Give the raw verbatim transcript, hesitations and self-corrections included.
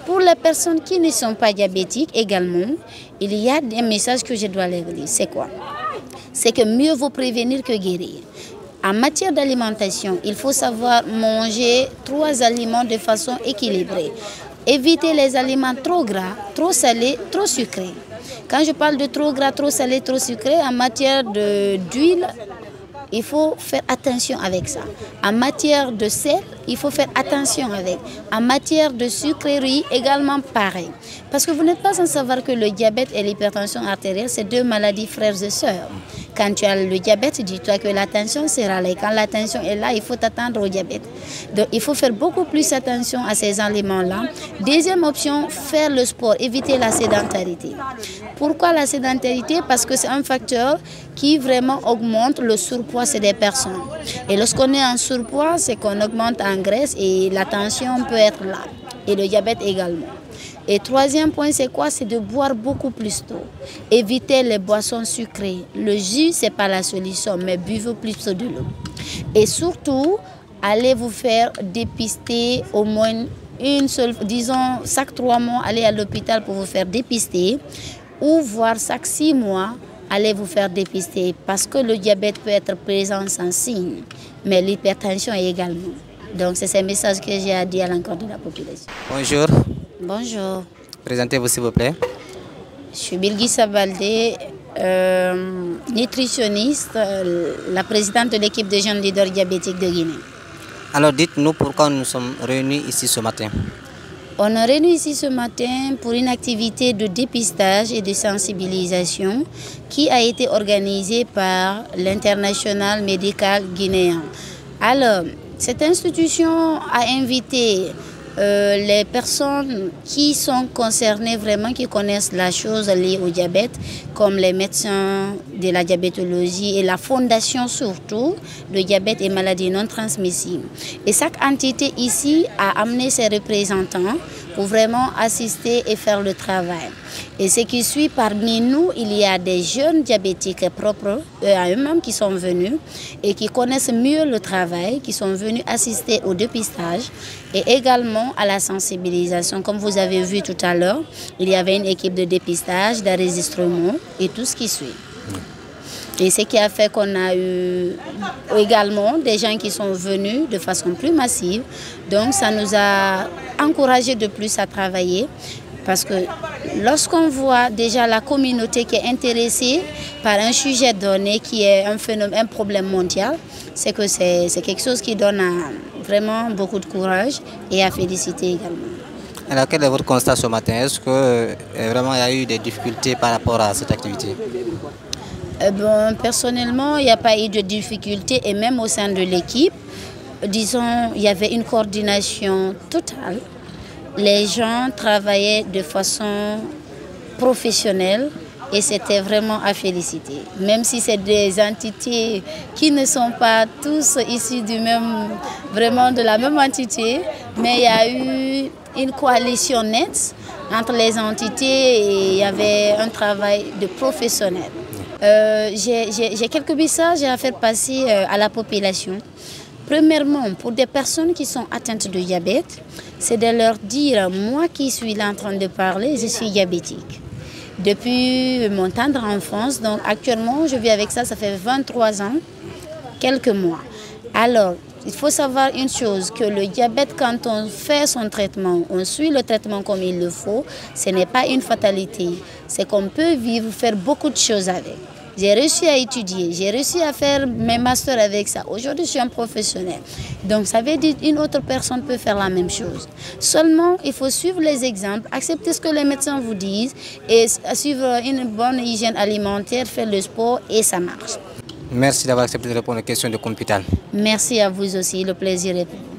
Pour les personnes qui ne sont pas diabétiques également, il y a des messages que je dois leur dire. C'est quoi? C'est que mieux vaut prévenir que guérir. En matière d'alimentation, il faut savoir manger trois aliments de façon équilibrée. Éviter les aliments trop gras, trop salés, trop sucrés. Quand je parle de trop gras, trop salé, trop sucré, en matière d'huile, il faut faire attention avec ça. En matière de sel, il faut faire attention avec. En matière de sucrerie, également pareil. Parce que vous n'êtes pas sans savoir que le diabète et l'hypertension artérielle, c'est deux maladies frères et sœurs. Quand tu as le diabète, dis-toi que la tension sera là. Et quand la tension est là, il faut t'attendre au diabète. Donc il faut faire beaucoup plus attention à ces aliments-là. Deuxième option, faire le sport, éviter la sédentarité. Pourquoi la sédentarité? Parce que c'est un facteur qui vraiment augmente le surpoids chez des personnes. Et lorsqu'on est en surpoids, c'est qu'on augmente en graisse et la tension peut être là. Et le diabète également. Et troisième point, c'est quoi? C'est de boire beaucoup plus d'eau. Éviter les boissons sucrées. Le jus, ce n'est pas la solution, mais buvez plus de l'eau. Et surtout, allez vous faire dépister au moins une seule, disons, chaque trois mois, allez à l'hôpital pour vous faire dépister. Ou voir chaque six mois, allez vous faire dépister. Parce que le diabète peut être présent sans signe, mais l'hypertension également. Donc c'est ces messages que j'ai à dire à l'encontre de la population. Bonjour. Bonjour. Présentez-vous s'il vous plaît. Je suis Bilguissa Baldé, euh, nutritionniste, euh, la présidente de l'équipe de jeunes leaders diabétiques de Guinée. Alors dites-nous pourquoi nous sommes réunis ici ce matin. On est réunis ici ce matin pour une activité de dépistage et de sensibilisation qui a été organisée par l'International médical guinéen. Alors, cette institution a invité euh, les personnes qui sont concernées vraiment, qui connaissent la chose liée au diabète, comme les médecins de la diabétologie et la fondation surtout de diabète et maladies non transmissibles. Et chaque entité ici a amené ses représentants pour vraiment assister et faire le travail. Et ce qui suit, parmi nous, il y a des jeunes diabétiques propres à eux-mêmes qui sont venus et qui connaissent mieux le travail, qui sont venus assister au dépistage et également à la sensibilisation. Comme vous avez vu tout à l'heure, il y avait une équipe de dépistage, d'enregistrement et tout ce qui suit. Et ce qui a fait qu'on a eu également des gens qui sont venus de façon plus massive. Donc ça nous a encouragé de plus à travailler. Parce que lorsqu'on voit déjà la communauté qui est intéressée par un sujet donné qui est un phénomène, un problème mondial, c'est que c'est quelque chose qui donne vraiment beaucoup de courage et à féliciter également. Alors quel est votre constat ce matin? Est-ce que vraiment il y a eu des difficultés par rapport à cette activité? Euh, bon, personnellement, il n'y a pas eu de difficultés et même au sein de l'équipe, disons, il y avait une coordination totale. Les gens travaillaient de façon professionnelle et c'était vraiment à féliciter. Même si c'est des entités qui ne sont pas tous issus du même, vraiment de la même entité, mais il y a eu une coalition nette entre les entités et il y avait un travail de professionnels. Euh, J'ai quelques messages à faire passer à la population. Premièrement, pour des personnes qui sont atteintes de diabète, c'est de leur dire, moi qui suis là en train de parler, je suis diabétique. Depuis mon tendre enfance, donc actuellement je vis avec ça, ça fait vingt-trois ans, quelques mois. Alors, il faut savoir une chose, que le diabète, quand on fait son traitement, on suit le traitement comme il le faut, ce n'est pas une fatalité. C'est qu'on peut vivre, faire beaucoup de choses avec. J'ai réussi à étudier, j'ai réussi à faire mes masters avec ça. Aujourd'hui, je suis un professionnel. Donc, ça veut dire qu'une autre personne peut faire la même chose. Seulement, il faut suivre les exemples, accepter ce que les médecins vous disent et suivre une bonne hygiène alimentaire, faire le sport et ça marche. Merci d'avoir accepté de répondre aux questions de Compital. Merci à vous aussi, le plaisir est pour vous.